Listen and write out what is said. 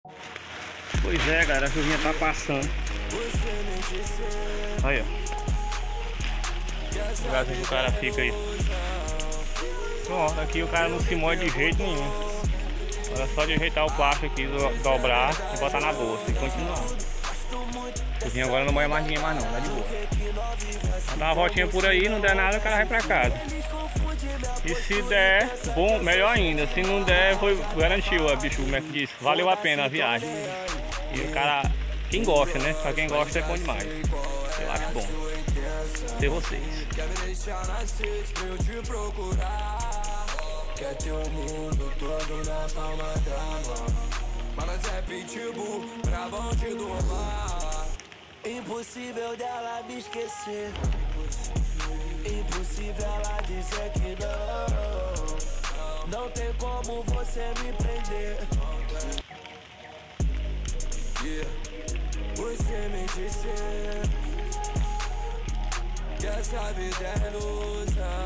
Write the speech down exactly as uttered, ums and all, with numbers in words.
Pois é, galera, a chuvinha tá passando. Aí, ó. O lugarzinho que o cara fica aí. Pronto, aqui o cara não se molha de jeito nenhum. Agora é só de ajeitar o plástico aqui, do, dobrar e botar na bolsa e continuar. A chuvinha agora não molha mais ninguém mais não, tá de boa. Vou dar uma voltinha por aí, não der nada, o cara vai pra casa. E se der, bom, melhor ainda. Se não der, foi, garantiu, a bicho, como é que diz? Valeu a pena a viagem. E o cara, quem gosta, né? Pra quem gosta é bom demais. Eu acho bom ter vocês. Quer ter o mundo todo na palma da mão, mas é pitbull, bravão de domar. Impossível dela me esquecer, impossível ela dizer que não. Não tem como você me prender. Yeah. Você me disse que essa vida é ilusão.